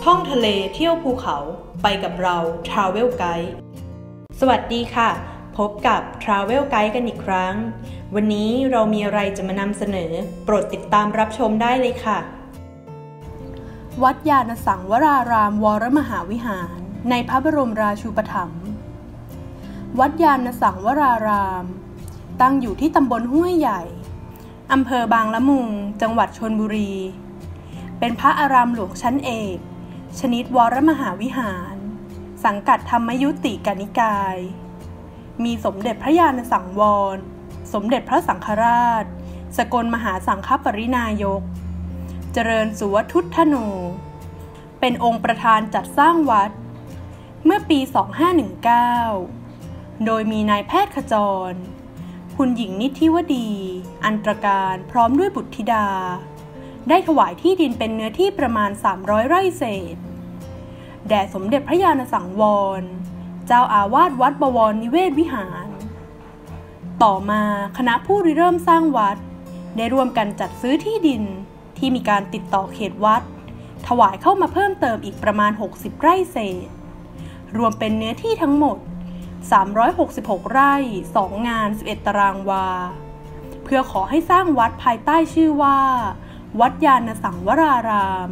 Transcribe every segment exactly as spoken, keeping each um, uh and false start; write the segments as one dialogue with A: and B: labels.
A: ท่องทะเลเที่ยวภูเขาไปกับเรา Travel Guide สวัสดีค่ะพบกับ Travel Guide กันอีกครั้งวันนี้เรามีอะไรจะมานำเสนอโปรดติดตามรับชมได้เลยค่ะวัดยานสังวรารามวรมหาวิหารในพระบรมราชูปถัมภ์วัดยานสังวรารามตั้งอยู่ที่ตำบลห้วยใหญ่อำเภอบางละมุงจังหวัดชลบุรีเป็นพระอารามหลวงชั้นเอกชนิดวรมหาวิหารสังกัดธรรมยุติกนิกายมีสมเด็จพระญาณสังวรสมเด็จพระสังฆราชสกลมหาสังฆปรินายกเจริญสุวทุทธโนเป็นองค์ประธานจัดสร้างวัดเมื่อปี สองพันห้าร้อยสิบเก้า โดยมีนายแพทย์ขจรคุณหญิงนิธิวดีอันตรการพร้อมด้วยบุตรธิดาได้ถวายที่ดินเป็นเนื้อที่ประมาณสามร้อยไร่เศษแด่สมเด็จพระญาณสังวรเจ้าอาวาสวัดบวรนิเวศวิหารต่อมาคณะผู้ริเริ่มสร้างวัดได้ร่วมกันจัดซื้อที่ดินที่มีการติดต่อเขตวัดถวายเข้ามาเพิ่มเติมอีกประมาณหกสิบไร่เศษรวมเป็นเนื้อที่ทั้งหมดสามร้อยหกสิบหกไร่สองงานสิบเอ็ดตารางวาเพื่อขอให้สร้างวัดภายใต้ชื่อว่าวัดยานสังวราราม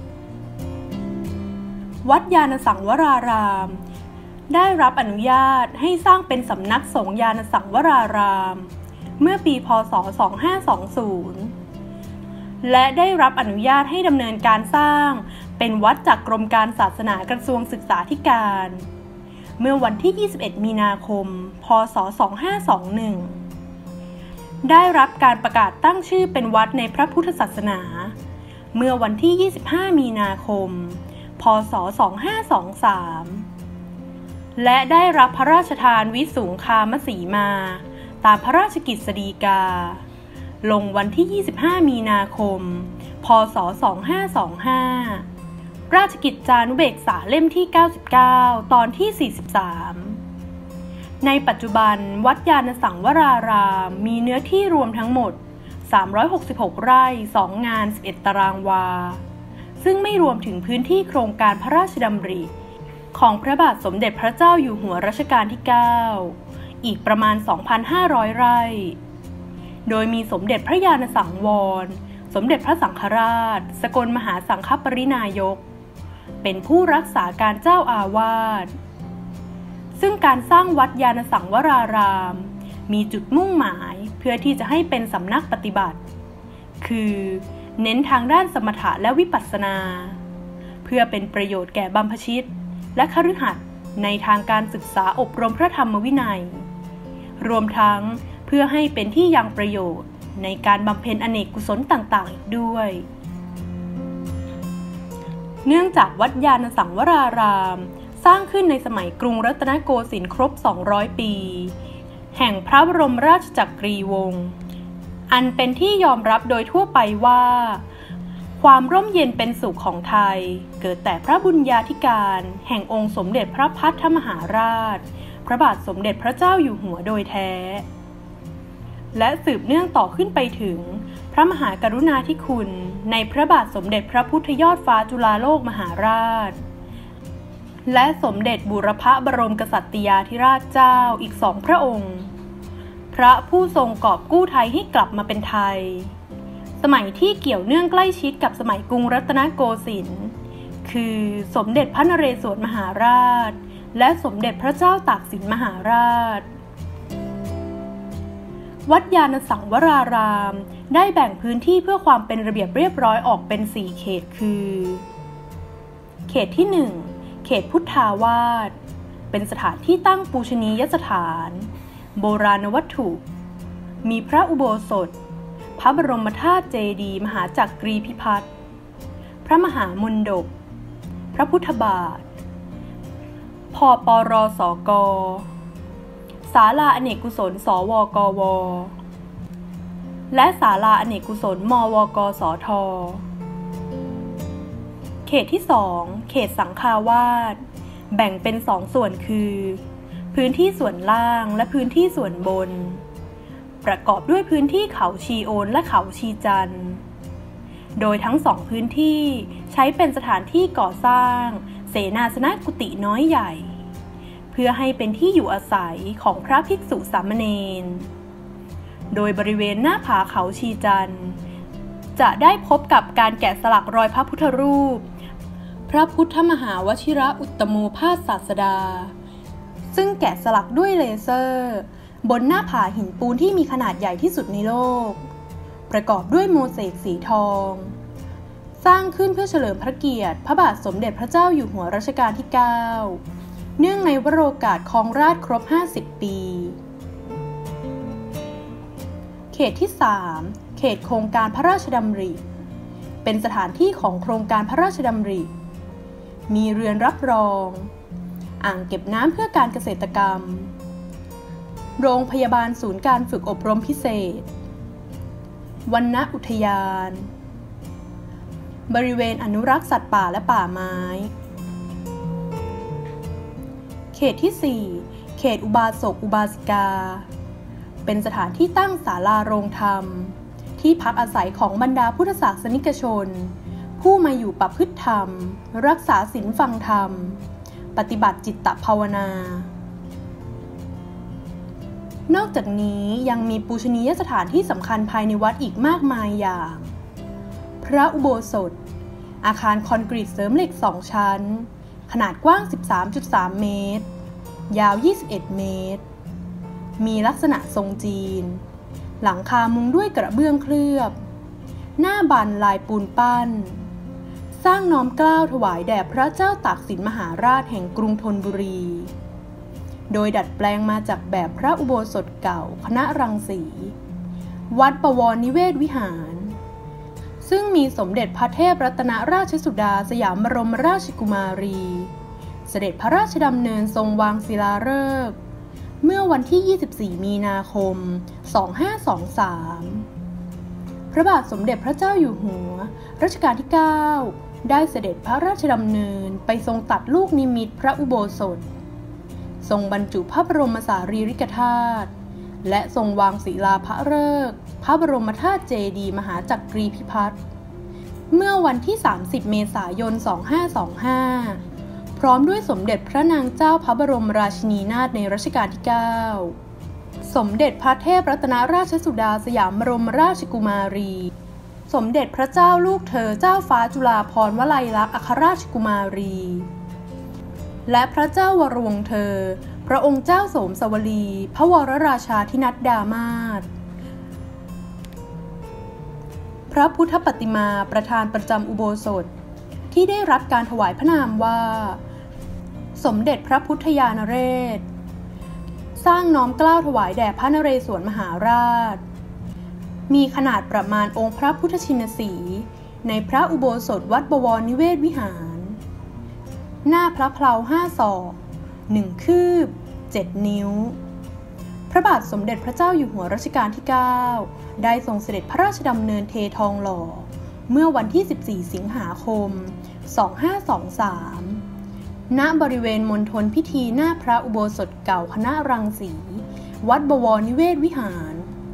A: วัดยานสังวรารามได้รับอนุญาตให้สร้างเป็นสำนักสงฆ์ยานสังวรารามเมื่อปีพ.ศ. สองพันห้าร้อยยี่สิบและได้รับอนุญาตให้ดำเนินการสร้างเป็นวัดจากกรมการศาสนากระทรวงศึกษาธิการเมื่อวันที่ยี่สิบเอ็ดมีนาคมพ.ศ. สองพันห้าร้อยยี่สิบเอ็ดได้รับการประกาศตั้งชื่อเป็นวัดในพระพุทธศาสนาเมื่อวันที่ยี่สิบห้ามีนาคมพ.ศ. สองพันห้าร้อยยี่สิบสามและได้รับพระราชทานวิสุงคามสีมาตามพระราชกฤษฎีกาลงวันที่ยี่สิบห้ามีนาคมพ.ศ. สองพันห้าร้อยยี่สิบห้าราชกิจจานุเบกษาเล่มที่เก้าสิบเก้าตอนที่สี่สิบสามในปัจจุบันวัดยานสังวรารามมีเนื้อที่รวมทั้งหมดสามร้อยหกสิบหกไร่สองงานสิบเอ็ดตารางวาซึ่งไม่รวมถึงพื้นที่โครงการพระราชดำริของพระบาทสมเด็จพระเจ้าอยู่หัวรัชกาลที่เก้าอีกประมาณ สองพันห้าร้อย ไร่โดยมีสมเด็จพระญาณสังวรสมเด็จพระสังฆราชสกลมหาสังฆปรินายกเป็นผู้รักษาการเจ้าอาวาสซึ่งการสร้างวัดยานสังวรารามมีจุดมุ่งหมายเพื่อที่จะให้เป็นสำนักปฏิบัติคือเน้นทางด้านสมถะและวิปัสสนาเพื่อเป็นประโยชน์แก่บัมพชิตและคฤหัสถ์ในทางการศึกษาอบรมพระธรรมวินัยรวมทั้งเพื่อให้เป็นที่ยังประโยชน์ในการบำเพ็ญอเนกกุศลต่างๆอีกด้วยเนื่องจากวัดยานสังวรารามสร้างขึ้นในสมัยกรุงรัตนโกสินทร์ครบสองร้อยปีแห่งพระบรมราชจักรีวงศ์อันเป็นที่ยอมรับโดยทั่วไปว่าความร่มเย็นเป็นสุขของไทยเกิดแต่พระบุญญาธิการแห่งองค์สมเด็จพระพัฒมหาราชพระบาทสมเด็จพระเจ้าอยู่หัวโดยแท้และสืบเนื่องต่อขึ้นไปถึงพระมหากรุณาธิคุณในพระบาทสมเด็จพระพุทธยอดฟ้าจุฬาโลกมหาราชและสมเด็จบูรพบรมกษัตริยาธิราชเจ้าอีกสองพระองค์พระผู้ทรงกอบกู้ไทยให้กลับมาเป็นไทยสมัยที่เกี่ยวเนื่องใกล้ชิดกับสมัยกรุงรัตนโกสินทร์คือสมเด็จพระนเรศวรมหาราชและสมเด็จพระเจ้าตากสินมหาราชวัดยานสังวรารามได้แบ่งพื้นที่เพื่อความเป็นระเบียบเรียบร้อยออกเป็นสี่เขตคือเขตที่หนึ่งเขตพุทธาวาสเป็นสถานที่ตั้งปูชนียสถานโบราณวัตถุมีพระอุโบสถพระบรมธาตุเจดีย์มหาจักรีพิพัฒน์พระมหามณฑปพระพุทธบาทพปรสกศาลาอเนกกุศลสวกวและศาลาอเนกกุศลมวกสทเขตที่สองเขตสังฆาวาสแบ่งเป็นสองส่วนคือพื้นที่ส่วนล่างและพื้นที่ส่วนบนประกอบด้วยพื้นที่เขาชีโอนและเขาชีจันทร์โดยทั้งสองพื้นที่ใช้เป็นสถานที่ก่อสร้างเสนาสนะกุฏิน้อยใหญ่เพื่อให้เป็นที่อยู่อาศัยของพระภิกษุสามเณรโดยบริเวณหน้าผาเขาชีจันทร์จะได้พบกับการแกะสลักรอยพระพุทธรูปพระพุทธมหาวชิระอุตตโมภาสศาสดาซึ่งแกะสลักด้วยเลเซอร์บนหน้าผาหินปูนที่มีขนาดใหญ่ที่สุดในโลกประกอบด้วยโมเสกสีทองสร้างขึ้นเพื่อเฉลิมพระเกียรติพระบาทสมเด็จพระเจ้าอยู่หัวรัชกาลที่เก้าเนื่องในวโรกาสครองราชย์ครบห้าสิบปีเขตที่สามเขตโครงการพระราชดำริเป็นสถานที่ของโครงการพระราชดำริมีเรือนรับรองอ่างเก็บน้ำเพื่อการเกษตรกรรมโรงพยาบาลศูนย์การฝึกอบรมพิเศษวรรณอุทยานบริเวณอนุรักษ์สัตว์ป่าและป่าไม้เขตที่สี่เขตอุบาสกอุบาสิกาเป็นสถานที่ตั้งศาลาโรงธรรมที่พักอาศัยของบรรดาพุทธศาสนิกชนผู้มาอยู่ประพฤติธรรมรักษาศีลฟังธรรมปฏิบัติจิตตภาวนานอกจากนี้ยังมีปูชนียสถานที่สำคัญภายในวัดอีกมากมายอย่างพระอุโบสถอาคารคอนกรีตเสริมเหล็กสองชั้นขนาดกว้าง สิบสามจุดสาม เมตรยาว ยี่สิบเอ็ด เมตรมีลักษณะทรงจีนหลังคามุงด้วยกระเบื้องเคลือบหน้าบานลายปูนปั้นสร้างน้อมเกล้าถวายแด่พระเจ้าตากสินมหาราชแห่งกรุงธนบุรีโดยดัดแปลงมาจากแบบพระอุโบสถเก่าคณะรังสีวัดบวรนิเวศวิหารซึ่งมีสมเด็จพระเทพรัตนราชสุดาสยามบรมราชกุมารีเสด็จพระราชดำเนินทรงวางศิลาฤกษ์เมื่อวันที่ ยี่สิบสี่ มีนาคม สองพันห้าร้อยยี่สิบสาม พระบาทสมเด็จพระเจ้าอยู่หัวรัชกาลที่ เก้า ได้เสด็จพระราชดำเนินไปทรงตัดลูกนิมิตพระอุโบสถทรงบรรจุพระบรมสารีริกธาตุและทรงวางศิลาพระฤกษ์พระบรมธาตุเจดีย์มหาจักรีพิพัฒน์เมื่อวันที่ สามสิบ เมษายน สองพันห้าร้อยยี่สิบห้า พร้อมด้วยสมเด็จพระนางเจ้าพระบรมราชินีนาถในรัชกาลที่ เก้า สมเด็จพระเทพรัตนราชสุดาสยามบรมราชกุมารีสมเด็จพระเจ้าลูกเธอเจ้าฟ้าจุฬาภรณ์วลัยลักษณ์อัครราชกุมารีและพระเจ้าวรวงศ์เธอพระองค์เจ้าโสมสวลีพระวรราชาธินัดดามาศพระพุทธปฏิมาประธานประจำอุโบสถที่ได้รับการถวายพระนามว่าสมเด็จพระพุทธยานเรศสร้างน้อมเกล้าถวายแด่พระนเรศวรมหาราชมีขนาดประมาณองค์พระพุทธชินสีห์ในพระอุโบสถวัดบวรนิเวศวิหารหน้าพระเพลาห้าศอกหนึ่งคืบเจ็ดนิ้วพระบาทสมเด็จพระเจ้าอยู่หัวรัชกาลที่ เก้า ได้ทรงเสด็จพระราชดำเนินเททองหล่อเมื่อวันที่ สิบสี่ สิงหาคม สองพันห้าร้อยยี่สิบสาม ณ บริเวณมณฑลพิธีหน้าพระอุโบสถเก่าคณะรังสีวัดบวรนิเวศวิหาร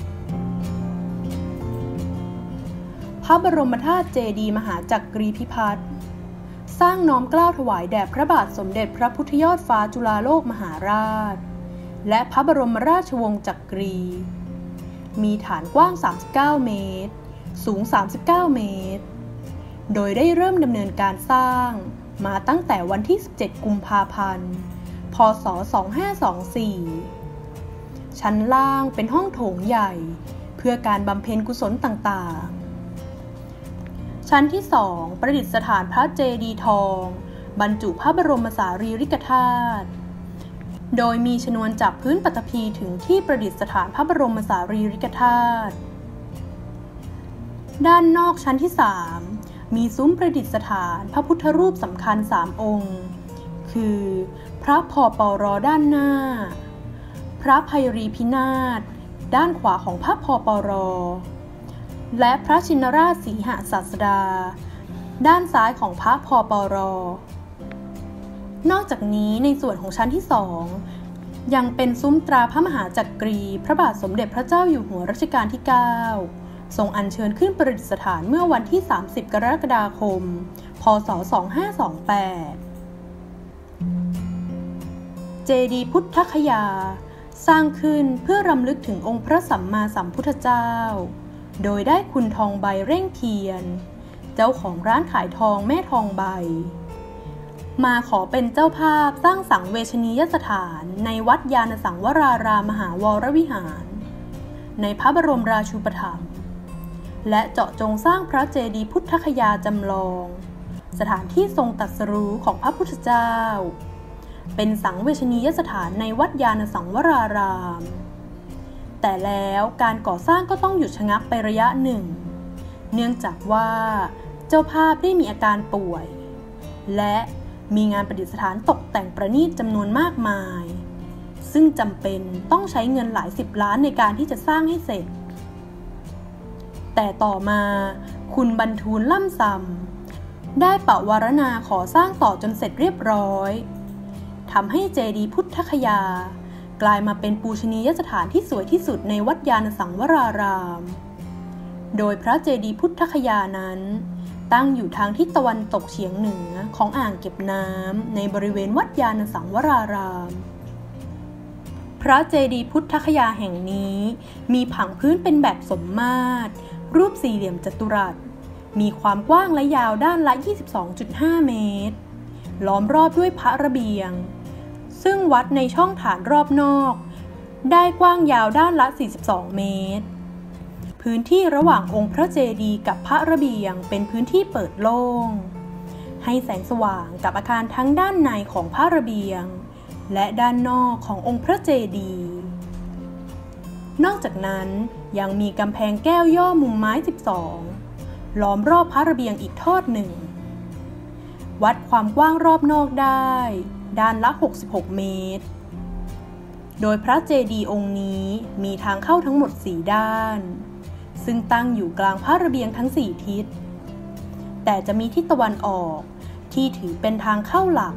A: พระบรมธาตุเจดีย์มหาจักรีพิพัฒน์สร้างน้อมเกล้าถวายแด่พระบาทสมเด็จพระพุทธยอดฟ้าจุฬาโลกมหาราชและพระบรมราชวงศ์จักรีมีฐานกว้างสามสิบเก้าเมตรสูงสามสิบเก้าเมตรโดยได้เริ่มดำเนินการสร้างมาตั้งแต่วันที่สิบเจ็ดกุมภาพันธ์พ.ศ. สองพันห้าร้อยยี่สิบสี่ชั้นล่างเป็นห้องโถงใหญ่เพื่อการบำเพ็ญกุศลต่างๆชั้นที่สองประดิษฐานพระเจดีย์ทองบรรจุพระบรมสารีริกธาตุโดยมีชนวนจากพื้นปฐพีถึงที่ประดิษฐานพระบรมสารีริกธาตุด้านนอกชั้นที่สามมีซุ้มประดิษฐานพระพุทธรูปสำคัญสามองค์คือพระพปรด้านหน้าพระไพรีพินาศด้านขวาของพระพปรและพระชินราชสีหศาสดาด้านซ้ายของพระพปรนอกจากนี้ในส่วนของชั้นที่สองยังเป็นซุ้มตราพระมหาจักรีพระบาทสมเด็จพระเจ้าอยู่หัวรัชกาลที่ เก้าทรงอัญเชิญขึ้นประดิษฐานเมื่อวันที่สามสิบกรกฎาคมพ.ศ. สองพันห้าร้อยยี่สิบแปดเจดีย์พุทธคยาสร้างขึ้นเพื่อรำลึกถึงองค์พระสัมมาสัมพุทธเจ้าโดยได้คุณทองใบเร่งเทียนเจ้าของร้านขายทองแม่ทองใบมาขอเป็นเจ้าภาพสร้างสังเวชนียสถานในวัดยานสังวรารามมหาวรวิหารในพระบรมราชูปถัมภ์และเจาะจงสร้างพระเจดีย์พุทธคยาจำลองสถานที่ทรงตรัสรู้ของพระพุทธเจ้าเป็นสังเวชนียสถานในวัดยานสังวรารามแต่แล้วการก่อสร้างก็ต้องหยุดชะงักไประยะหนึ่งเนื่องจากว่าเจ้าภาพได้มีอาการป่วยและมีงานประดิษฐานตกแต่งประณีตจำนวนมากมายซึ่งจำเป็นต้องใช้เงินหลายสิบล้านในการที่จะสร้างให้เสร็จแต่ต่อมาคุณบรรทูลล่ำซำได้ปวารณาขอสร้างต่อจนเสร็จเรียบร้อยทำให้เจดีย์พุทธคยากลายมาเป็นปูชนียสถานที่สวยที่สุดในวัดยานสังวรารามโดยพระเจดีย์พุทธคยานั้นตั้งอยู่ทางทิศตะวันตกเฉียงเหนือของอ่างเก็บน้ำในบริเวณวัดยานสังวรารามพระเจดีย์พุทธคยาแห่งนี้มีผังพื้นเป็นแบบสมมาตรรูปสี่เหลี่ยมจัตุรัสมีความกว้างและยาวด้านละ ยี่สิบสองจุดห้า เมตรล้อมรอบด้วยพระระเบียงซึ่งวัดในช่องฐานรอบนอกได้กว้างยาวด้านละ สี่สิบสอง เมตรพื้นที่ระหว่างองค์พระเจดีย์กับพระระเบียงเป็นพื้นที่เปิดโล่งให้แสงสว่างกับอาคารทั้งด้านในของพระระเบียงและด้านนอกขององค์พระเจดีย์นอกจากนั้นยังมีกำแพงแก้วย่อมุมไม้สิบสองล้อมรอบพระระเบียงอีกทอดหนึ่งวัดความกว้างรอบนอกได้ด้านละหกสิบหกเมตรโดยพระเจดีย์องค์นี้มีทางเข้าทั้งหมดสี่ด้านซึ่งตั้งอยู่กลางพระระเบียงทั้งสี่ทิศแต่จะมีทิศตะวันออกที่ถือเป็นทางเข้าหลัก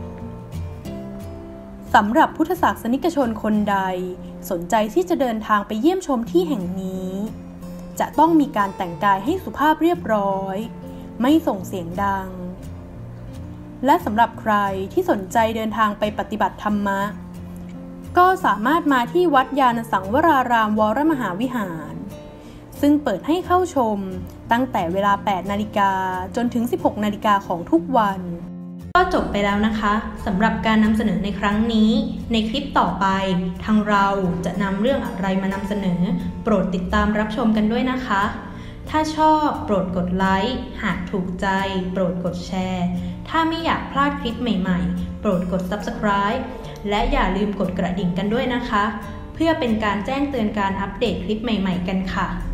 A: สำหรับพุทธศาสนิกชนคนใดสนใจที่จะเดินทางไปเยี่ยมชมที่แห่งนี้จะต้องมีการแต่งกายให้สุภาพเรียบร้อยไม่ส่งเสียงดังและสำหรับใครที่สนใจเดินทางไปปฏิบัติธรรมะก็สามารถมาที่วัดยานสังวรารามวรมหาวิหารซึ่งเปิดให้เข้าชมตั้งแต่เวลา แปดนาฬิกาจนถึง สิบหกนาฬิกาของทุกวันก็จบไปแล้วนะคะสำหรับการนำเสนอในครั้งนี้ในคลิปต่อไปทางเราจะนำเรื่องอะไรมานำเสนอโปรดติดตามรับชมกันด้วยนะคะถ้าชอบโปรดกดไลค์หากถูกใจโปรดกดแชร์ถ้าไม่อยากพลาดคลิปใหม่ๆโปรดกด ซับสไครบ์ และอย่าลืมกดกระดิ่งกันด้วยนะคะเพื่อเป็นการแจ้งเตือนการอัปเดตคลิปใหม่ๆกันค่ะ